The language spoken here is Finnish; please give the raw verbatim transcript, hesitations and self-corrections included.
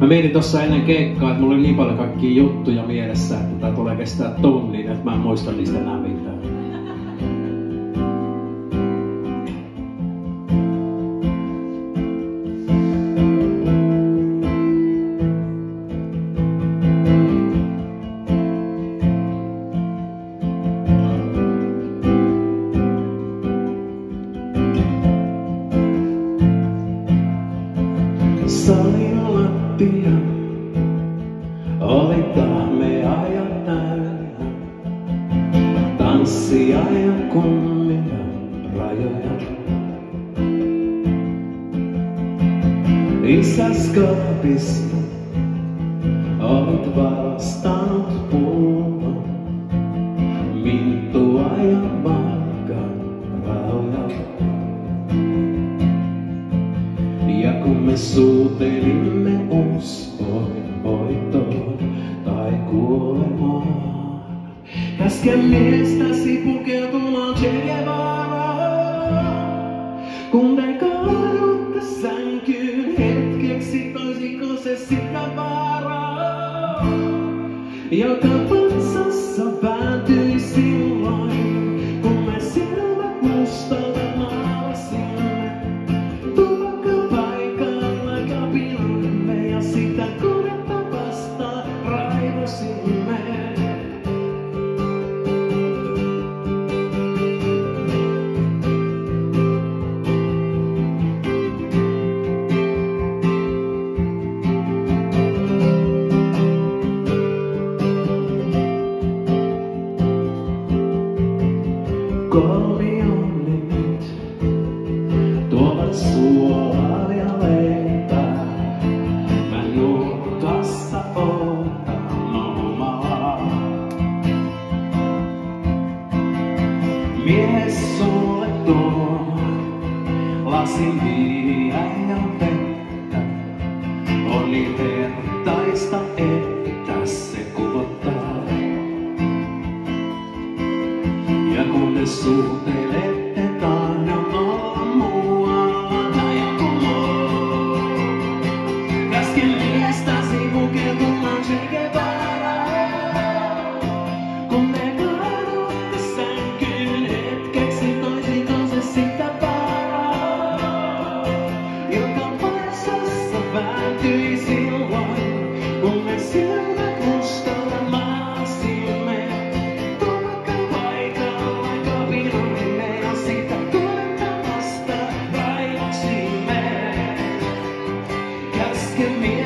Mä mietin tossa ennen keikkaa, että mulla oli niin paljon kaikkia juttuja mielessä, että tää tulee kestää tunnin, että mä en muista niistä enää mitään. Salin lattia oli tahmea ja täynnä tanssia ja kunnia rajoja. Isäs kaapissa olit varastanut pullon, minttua ja markan rahoja. Ja kun me suutelimme, uskoin voittoon tai kuolemaan. Käsken miestäsi pukeutumaan Che Guevaraan. Kun te kaadutte sänkyyn hetkeksi, toisiko se sitä vaaraa, joka patsassa päätyi silloin, kun me silmät mustalta maalasimme. Kolmionit tuovat suolaa ja leipää. Mä nurkassa otan omaa. Mies sulle tuo lasin viiä ja vettä. On niin vertaista, että se kuvottaa. Ja kun te suutelette, tahdon olla muualla ja kumoon. Käsken miestäsi pukeutumaan Che Guevaraan. Kun te kaadutte sänkyyn hetkeksi, toisiko se sitä vaaraa, joka patsassa päätyi silloin, kun me silmät mustalla maalasimme. Give me